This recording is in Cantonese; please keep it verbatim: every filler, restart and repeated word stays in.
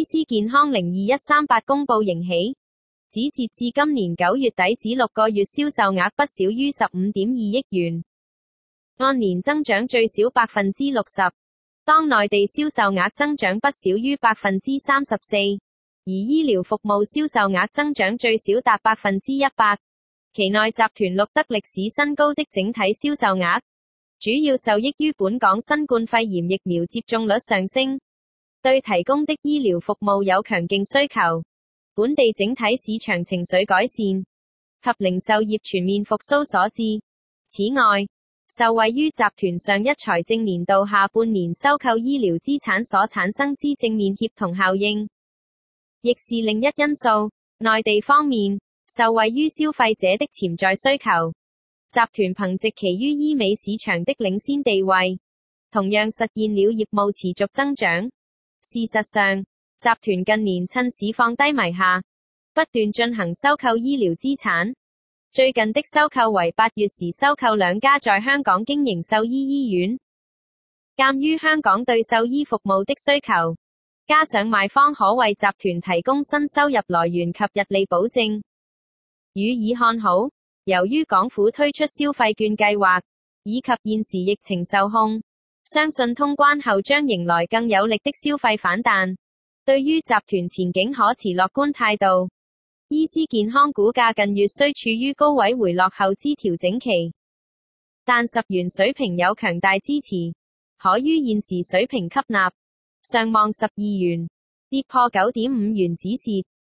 思健康零二一三八公布盈喜，指截至今年九月底止六個月銷售額不少於十五點二億元，按年增長最少百分之六十。當內地銷售額增長不少於百分之三十四，而醫療服務銷售額增長最少達百分之一百。期內集團錄得歷史新高的整體銷售額，主要受益於本港新冠肺炎疫苗接種率上升，對提供的醫療服務有強勁需求，本地整體市場情緒改善及零售業全面復甦所致。此外，受惠於集團上一財政年度下半年收購醫療資產所產生之正面協同效應，亦是另一因素。內地方面，受惠於消費者的潛在需求，集團憑藉其於醫美市場的領先地位，同樣實現了業務持續增長。事實上，集團近年趁市況低迷下，不斷進行收購醫療資產。最近的收購為八月時收購兩家在香港經營獸醫醫院。鑒於香港對獸醫服務的需求，加上賣方可為集團提供新收入來源及日利保證，予以看好。由於港府推出消費券計劃，以及現時疫情受控，相信通關後將迎來更有力的消費反彈。對於集團前景可持樂觀態度。醫思健康股價近月雖處於高位回落後之調整期，但十元水平有強大支持，可於現時水平吸納，上望十二元，跌破九點五元止蝕。